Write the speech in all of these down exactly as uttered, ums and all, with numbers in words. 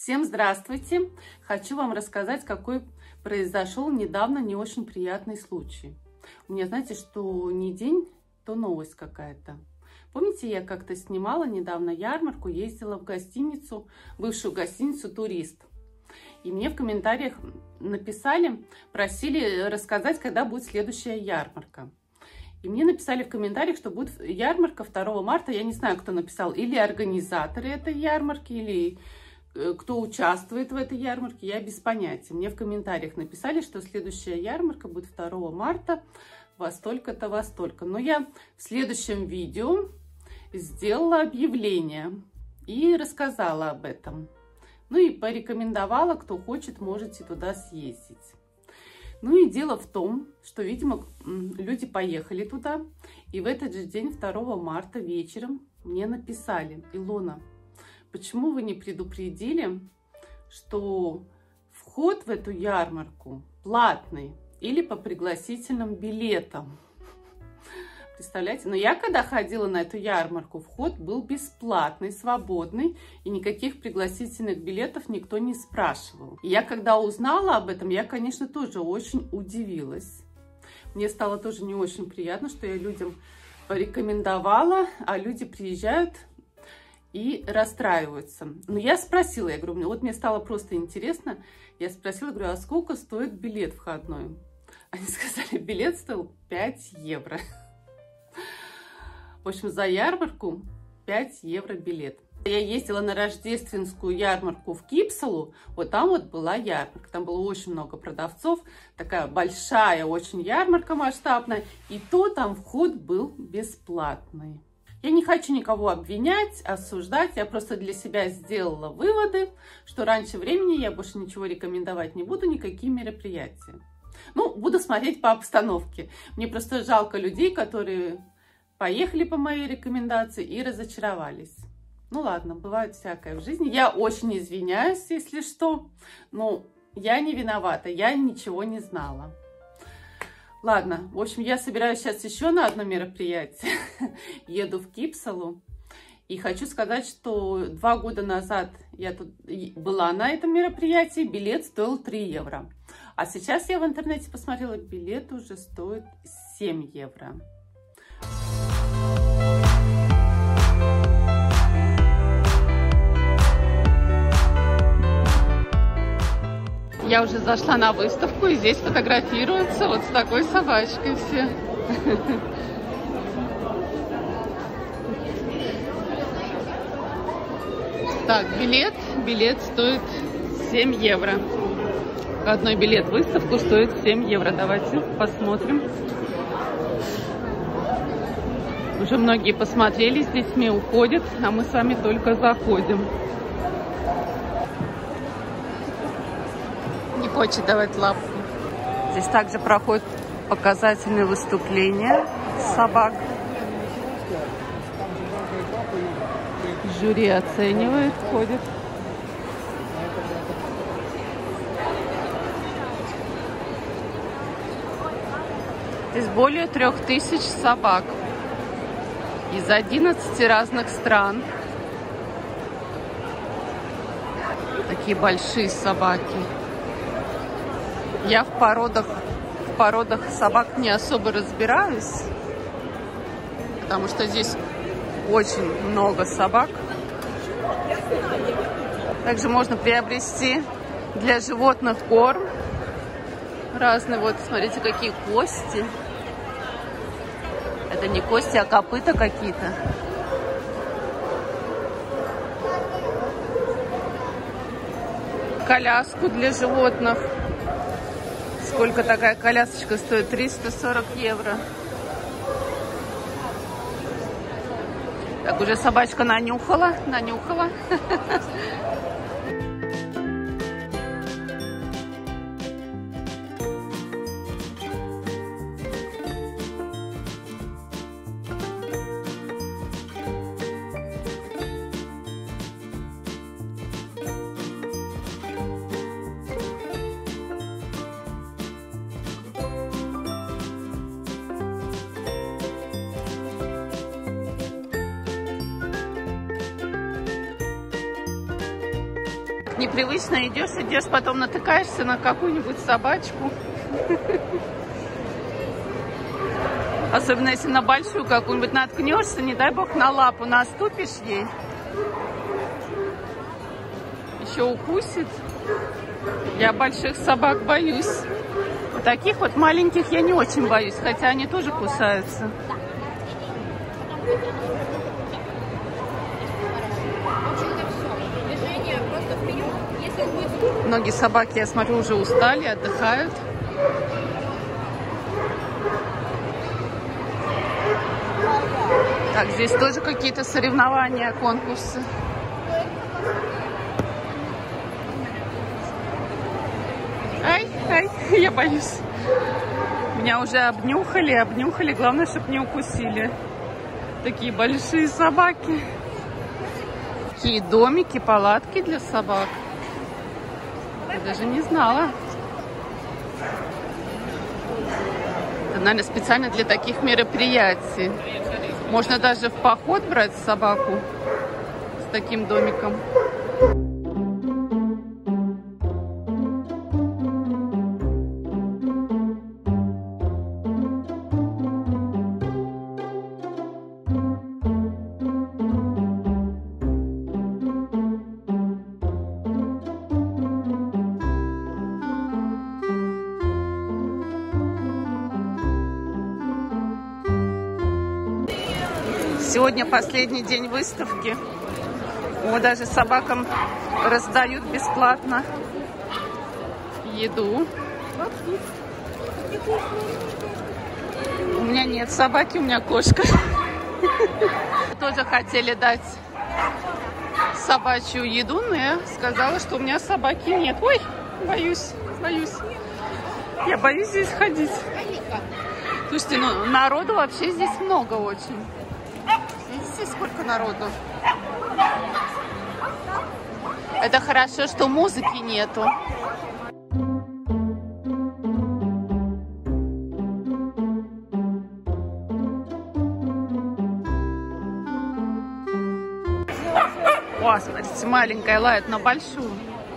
Всем здравствуйте! Хочу вам рассказать, какой произошел недавно не очень приятный случай. У меня, знаете, что не день, то новость какая-то. Помните, я как-то снимала недавно ярмарку, ездила в гостиницу, бывшую гостиницу «Турист». И мне в комментариях написали, просили рассказать, когда будет следующая ярмарка. И мне написали в комментариях, что будет ярмарка второго марта. Я не знаю, кто написал, или организаторы этой ярмарки, или кто участвует в этой ярмарке, я без понятия. Мне в комментариях написали, что следующая ярмарка будет второго марта во столько-то, во столько. Но я в следующем видео сделала объявление и рассказала об этом. Ну и порекомендовала, кто хочет, можете туда съездить. Ну и дело в том, что, видимо, люди поехали туда. И в этот же день, второго марта, вечером мне написали: Илона, почему вы не предупредили, что вход в эту ярмарку платный или по пригласительным билетам? Представляете? Но я, когда ходила на эту ярмарку, вход был бесплатный, свободный, и никаких пригласительных билетов никто не спрашивал. И я, когда узнала об этом, я, конечно, тоже очень удивилась. Мне стало тоже не очень приятно, что я людям порекомендовала, а люди приезжают и расстраиваются. Но я спросила, я говорю, вот мне стало просто интересно, я спросила, говорю, а сколько стоит билет входной? Они сказали, билет стоил пять евро. В общем, за ярмарку пять евро билет. Я ездила на рождественскую ярмарку в Кипсалу, вот там вот была ярмарка, там было очень много продавцов, такая большая очень ярмарка масштабная, и то там вход был бесплатный. Я не хочу никого обвинять, осуждать, я просто для себя сделала выводы, что раньше времени я больше ничего рекомендовать не буду, никакие мероприятия. Ну, буду смотреть по обстановке. Мне просто жалко людей, которые поехали по моей рекомендации и разочаровались. Ну ладно, бывает всякое в жизни. Я очень извиняюсь, если что, но я не виновата, я ничего не знала. Ладно, в общем, я собираюсь сейчас еще на одно мероприятие. Еду в Кипсалу. И хочу сказать, что два года назад я тут была на этом мероприятии, билет стоил три евро. А сейчас я в интернете посмотрела, билет уже стоит семь евро. Я уже зашла на выставку, и здесь фотографируются вот с такой собачкой все. Так, билет, билет стоит семь евро. Одной билет в выставку стоит семь евро. Давайте посмотрим. Уже многие посмотрели, с детьми уходят, а мы с вами только заходим. Не хочет давать лапку. Здесь также проходят показательные выступления собак. Жюри оценивает, ходит. Здесь более трех тысяч собак из одиннадцати разных стран. Такие большие собаки. Я в породах, в породах собак не особо разбираюсь, потому что здесь очень много собак. Также можно приобрести для животных корм. Разные, вот, смотрите, какие кости. Это не кости, а копыта какие-то. Коляску для животных. Сколько такая колясочка стоит? триста сорок евро. Так, уже собачка нанюхала, нанюхала. непривычно, идешь, идешь, потом натыкаешься на какую-нибудь собачку. Особенно если на большую какую-нибудь наткнешься, не дай бог на лапу наступишь ей. Еще укусит. Я больших собак боюсь. Таких вот маленьких я не очень боюсь, хотя они тоже кусаются. Многие собаки, я смотрю, уже устали, отдыхают. Так, здесь тоже какие-то соревнования, конкурсы. Ай, ай, я боюсь. Меня уже обнюхали, обнюхали. Главное, чтобы не укусили. Такие большие собаки. Такие домики, палатки для собак. Я даже не знала. Это, наверное, специально для таких мероприятий. Можно даже в поход брать собаку с таким домиком. Сегодня последний день выставки. О, даже собакам раздают бесплатно еду. У меня нет собаки, у меня кошка. Тоже хотели дать собачью еду, но я сказала, что у меня собаки нет. Ой, боюсь, боюсь. Я боюсь здесь ходить. Слушайте, ну народу вообще здесь много очень. Видите, сколько народу? Это хорошо, что музыки нету. О, смотрите, маленькая лает на большую.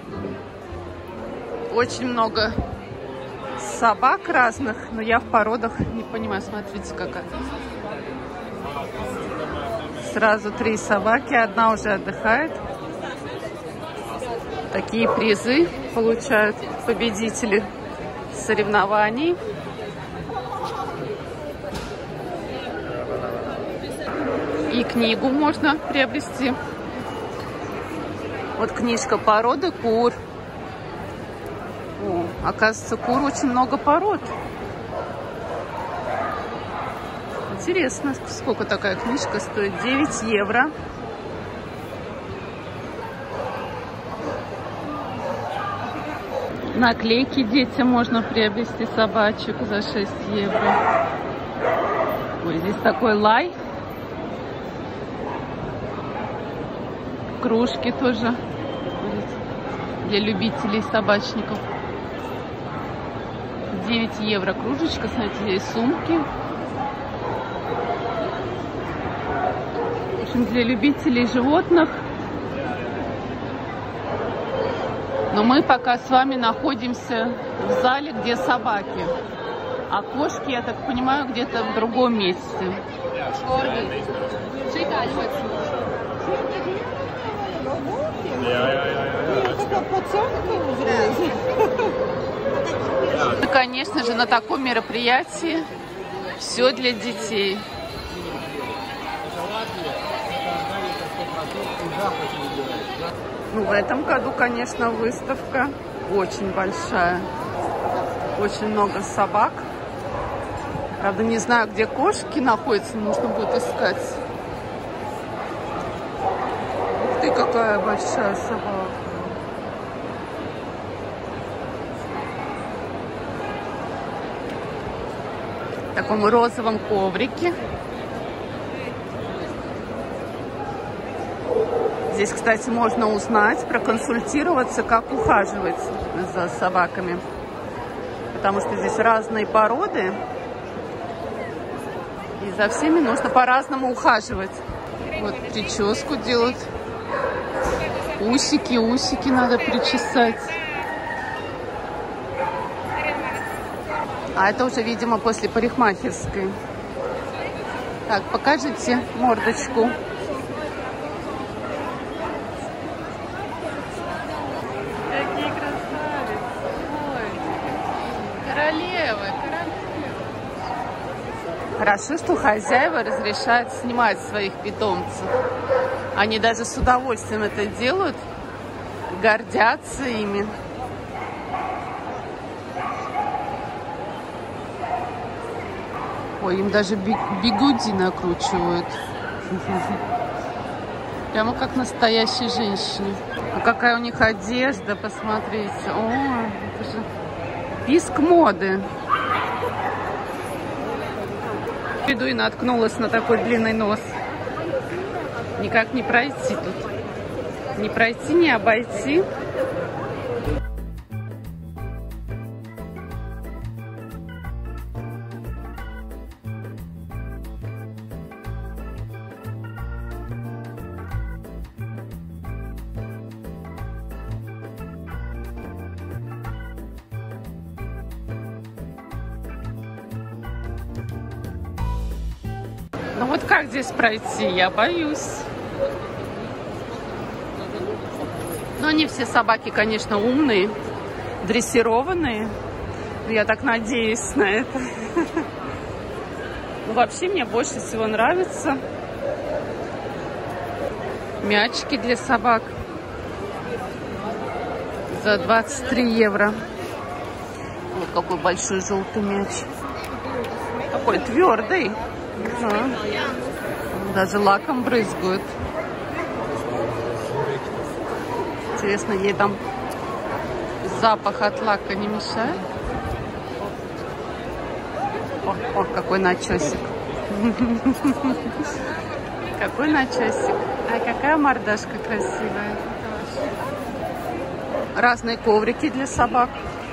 Очень много собак разных, но я в породах не понимаю. Смотрите, какая. Сразу три собаки, одна уже отдыхает. Такие призы получают победители соревнований. И книгу можно приобрести. Вот книжка «Породы кур». О, оказывается, кур очень много пород. Интересно, сколько такая книжка стоит? девять евро. Наклейки детям можно приобрести собачек за шесть евро. Ой, здесь такой лай. Кружки тоже для любителей собачников. девять евро кружечка, смотрите, здесь сумки. В общем, для любителей животных. Но мы пока с вами находимся в зале, где собаки. А кошки, я так понимаю, где-то в другом месте. И, конечно же, на таком мероприятии все для детей. Ну, в этом году, конечно, выставка очень большая. Очень много собак. Правда, не знаю, где кошки находятся, нужно будет искать. Ух ты, какая большая собака. В таком розовом коврике. Здесь, кстати, можно узнать, проконсультироваться, как ухаживать за собаками. Потому что здесь разные породы. И за всеми нужно по-разному ухаживать. Вот прическу делают. Усики, усики надо причесать. А это уже, видимо, после парикмахерской. Так, покажите мордочку. Какие красавицы. Ой. Королевы, королевы. Хорошо, что хозяева разрешают снимать своих питомцев. Они даже с удовольствием это делают, гордятся ими. Ой, им даже бигуди накручивают. Прямо как настоящей женщине. А какая у них одежда, посмотрите. О, это же писк моды. Иду и наткнулась на такой длинный нос. Никак не пройти тут. Не пройти, не обойти. Ну вот как здесь пройти? Я боюсь. Но они все собаки, конечно, умные, дрессированные. Я так надеюсь на это. Вообще мне больше всего нравятся мячики для собак за двадцать три евро. Вот какой большой желтый мяч. Такой твердый. Да. Даже лаком брызгают. Интересно, ей там запах от лака не мешает? О, о, какой начесик. Какой начесик. А какая мордашка красивая. Разные коврики для собак.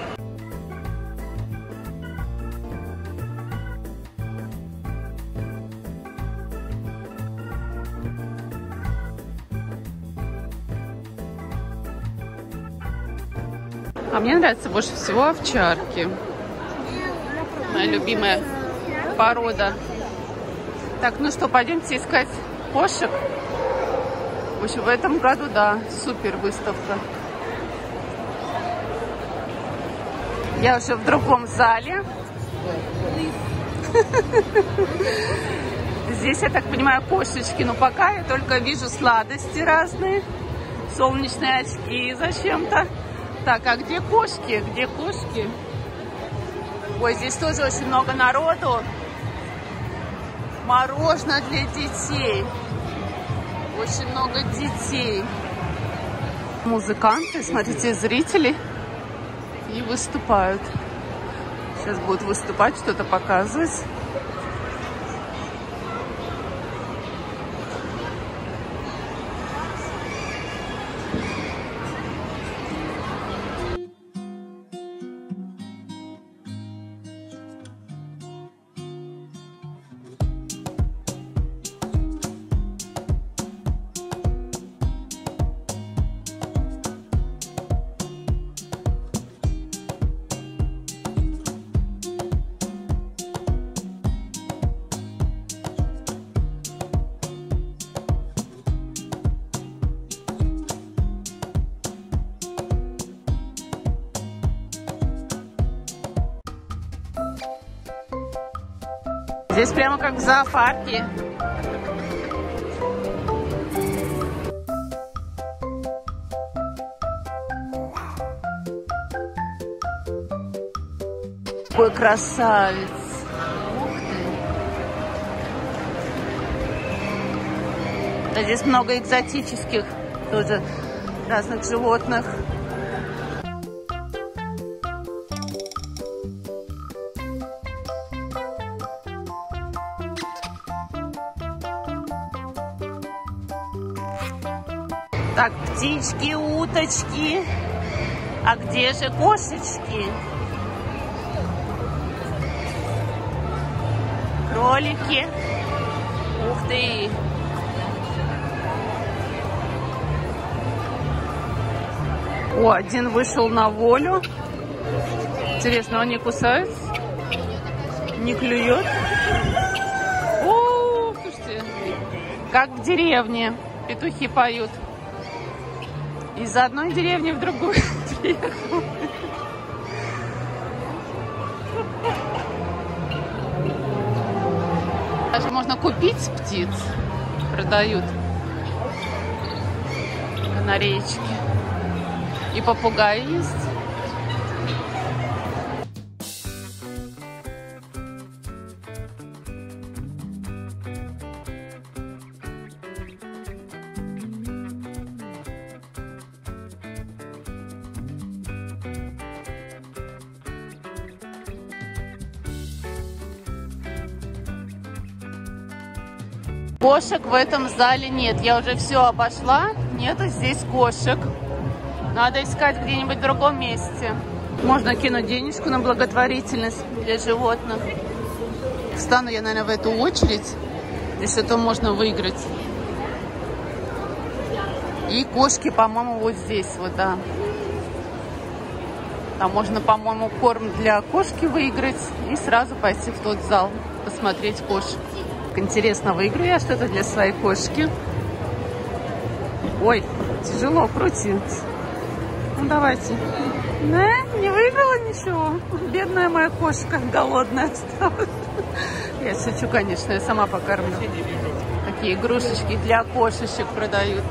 А мне нравится больше всего овчарки. Моя любимая порода. Так, ну что, пойдемте искать кошек. В общем, в этом году, да, супер выставка. Я уже в другом зале. Здесь, я так понимаю, кошечки. Но пока я только вижу сладости разные. Солнечные очки зачем-то. Так, а где кошки? Где кошки? Ой, здесь тоже очень много народу. Мороженое для детей. Очень много детей. Музыканты, смотрите, зрители. И выступают. Сейчас будут выступать, что-то показывать. Здесь прямо как в зоопарке. Какой красавец. Ух ты. Да, здесь много экзотических тоже разных животных. Так, птички, уточки. А где же кошечки? Кролики. Ух ты. О, один вышел на волю. Интересно, он не кусается? Не клюет? О, слушайте, как в деревне петухи поют. Из одной деревни в другую приехал. Даже можно купить птиц. Продают. Канареечки. И попугаи есть. Кошек в этом зале нет. Я уже все обошла. Нету здесь кошек. Надо искать где-нибудь в другом месте. Можно кинуть денежку на благотворительность для животных. Встану я, наверное, в эту очередь. Здесь что-то можно выиграть. И кошки, по-моему, вот здесь вот, да. Там можно, по-моему, корм для кошки выиграть. И сразу пойти в тот зал, посмотреть кошек. Интересно, выиграю я что-то для своей кошки? Ой, тяжело крутить. Ну, давайте. Не, не выиграла ничего. Бедная моя кошка, голодная осталась. Я шучу, конечно, я сама покормлю. Такие игрушечки для кошечек продают.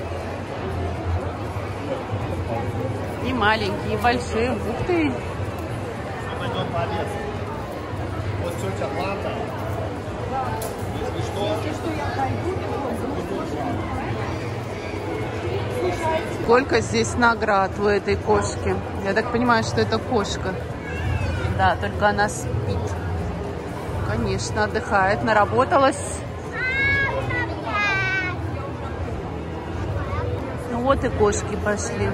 И маленькие, и большие. Ух ты. Вот тетя Плата. Если что, я пойду. Сколько здесь наград у этой кошки. Я так понимаю, что это кошка. Да, только она спит. Конечно, отдыхает, наработалась. Ну вот и кошки пошли.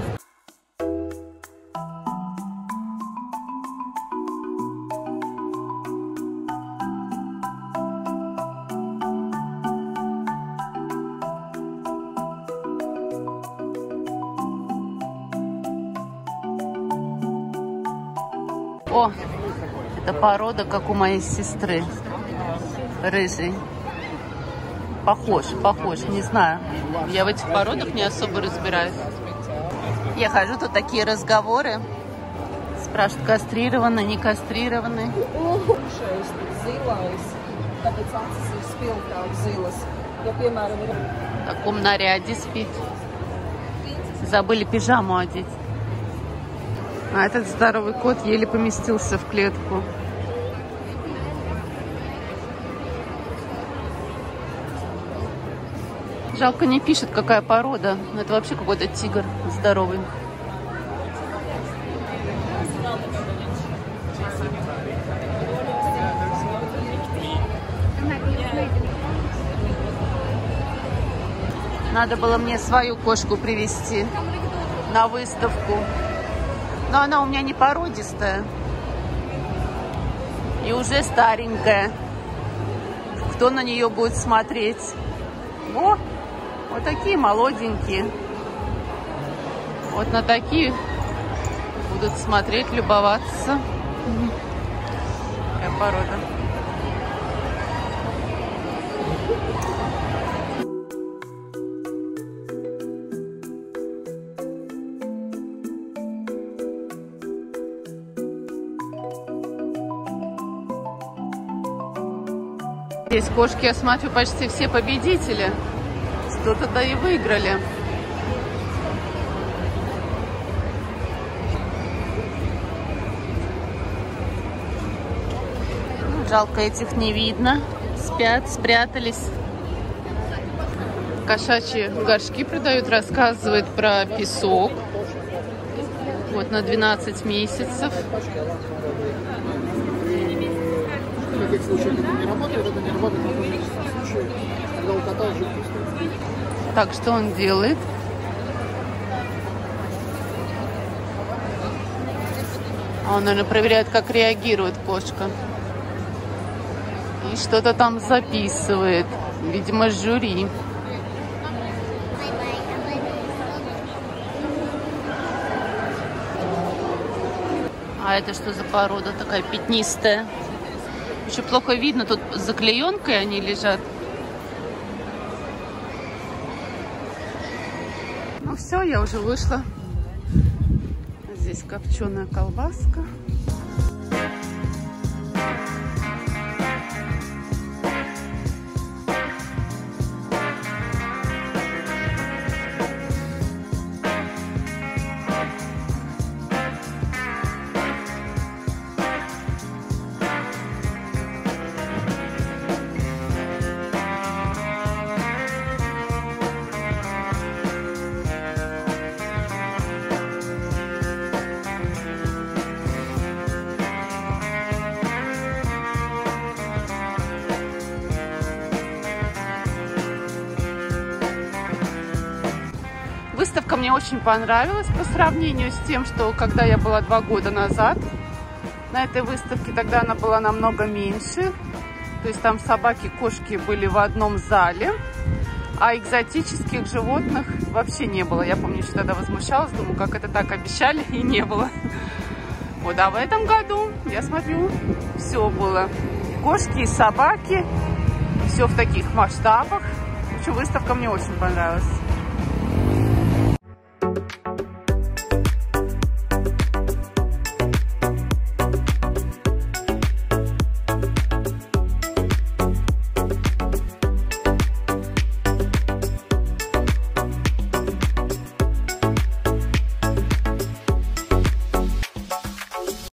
О, это порода, как у моей сестры. Рыжий. Похож, похож, не знаю. Я в этих породах не особо разбираюсь. Я хожу, тут такие разговоры. Спрашивают, кастрированы, не кастрированы. В таком наряде спит. Забыли пижаму одеть. А этот здоровый кот еле поместился в клетку. Жалко, не пишет, какая порода. Это вообще какой-то тигр здоровый. Надо было мне свою кошку привезти на выставку. Но она у меня не породистая. И уже старенькая. Кто на нее будет смотреть? О, вот такие молоденькие. Вот на такие будут смотреть, любоваться. Какая порода. Здесь кошки, я смотрю, почти все победители. Что-то да и выиграли. Жалко, этих не видно. Спят, спрятались. Кошачьи горшки продают, рассказывают про песок. Вот на двенадцать месяцев. В таких случаях это не работает, это не работает в том случае, когда у кота жидкость. Так, что он делает? А он, наверное, проверяет, как реагирует кошка. И что-то там записывает. Видимо, жюри. А это что за порода такая пятнистая? Еще плохо видно, тут с заклеенкой они лежат. Ну все, я уже вышла. Здесь копченая колбаска. Выставка мне очень понравилась по сравнению с тем, что когда я была два года назад на этой выставке, тогда она была намного меньше. То есть там собаки, кошки были в одном зале, а экзотических животных вообще не было. Я помню, что тогда возмущалась, думаю, как это так обещали, и не было. Вот, а в этом году, я смотрю, все было. Кошки и собаки, все в таких масштабах. В общем, выставка мне очень понравилась.